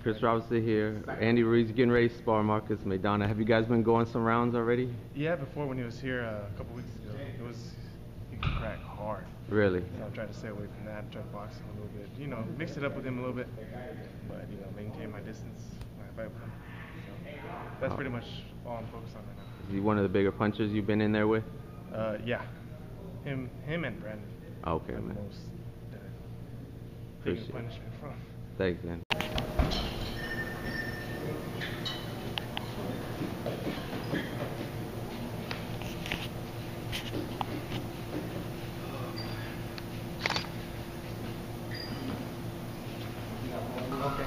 Chris Robinson here. Andrew Ruiz getting ready to spar Marcos Maidana. Have you guys been going some rounds already? Yeah, before when he was here a couple weeks ago, he could crack hard. Really? So I tried to stay away from that, try to box him a little bit. You know, mix it up with him a little bit, but you know, maintain my distance when I fight with him. So that's pretty much all I'm focused on right now. Is he one of the bigger punchers you've been in there with? Yeah. Him and Brandon. Okay, man. man. Most Appreciate it. punishment from. Thanks, man. Okay.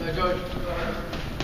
George.